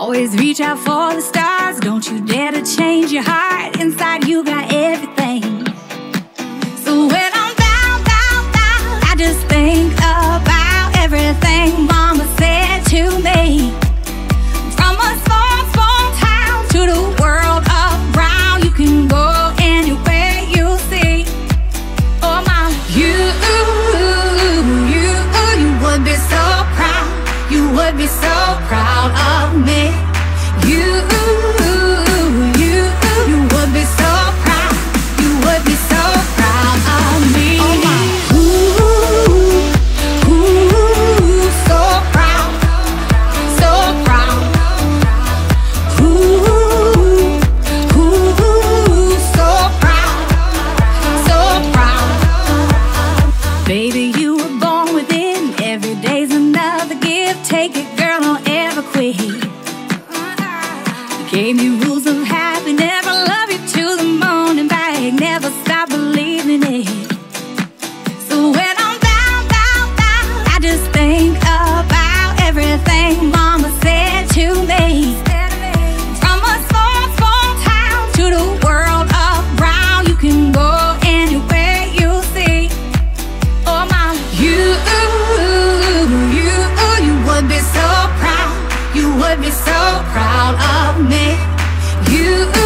Always reach out for the stars. Don't you dare to change your heart. Inside you got everything. So when I'm down, down, down, I just think about everything Mama said to me. From a small, small town to the world around, you can go anywhere you see. Oh my, you would be so proud. You would be so proud of me. You would be so proud. You would be so proud of me. Oh my, so proud, so proud. So proud, so proud. Baby, you were born with it. Every day's another gift. Take it, girl, don't ever quit. Gave me rules of happiness. I love you to the moon and back. Never stop believing it. So when I'm down, down, down, I just think about everything Mama said to me. From a small, small town to the world around, you can go anywhere you see. Oh my, you would be so proud. You would be so proud of me. You